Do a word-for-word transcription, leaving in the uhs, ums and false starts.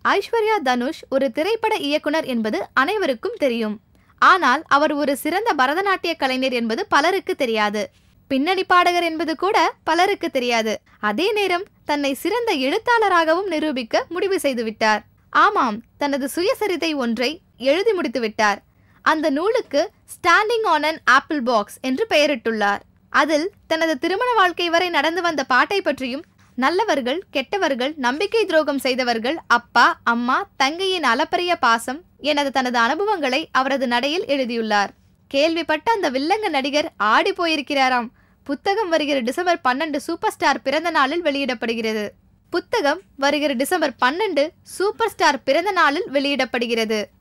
ஐஸ்வர்யா தனுஷ் ஒரு திரைப்பட இயக்குனர் என்பது அனைவருக்கும் தெரியும். ஆனால் அவர் ஒரு சிறந்த பரதநாட்டிய கலைஞர் என்பது பலருக்கு தெரியாது. பின்னணி பாடகர் என்பது கூட பலருக்கு தெரியாது. அதே நேரம் தன்னை சிறந்த எழுத்தாளராகவும் நிரூபிக்க முடிவு செய்துவிட்டார். ஆமாம், தனது சுயசரிதை ஒன்றை எழுதி முடித்து விட்டார். அந்த நூலுக்கு standing on an apple box என்று பெயரிட்டுள்ளார். அதில் தனது திருமண வாழ்க்கை வரை நடந்து வந்த பாட்டை பற்றியும், நல்லவர்கள், கெட்டவர்கள், நம்பிக்கை துரோகம் செய்தவர்கள், அப்பா, அம்மா, தங்கையின் அளப்பரிய பாசம் எனது தனது அனுபவங்களை அவரது நடையில் எழுதியுள்ளார். கேள்விப்பட்ட அந்த வில்லங்க நடிகர் ஆடி போயிருக்கிறாராம். புத்தகம் வருகிற டிசம்பர் பன்னெண்டு சூப்பர் ஸ்டார் பிறந்த நாளில் வெளியிடப்படுகிறது. புத்தகம் வருகிற டிசம்பர் பன்னெண்டு சூப்பர் ஸ்டார் பிறந்த நாளில் வெளியிடப்படுகிறது.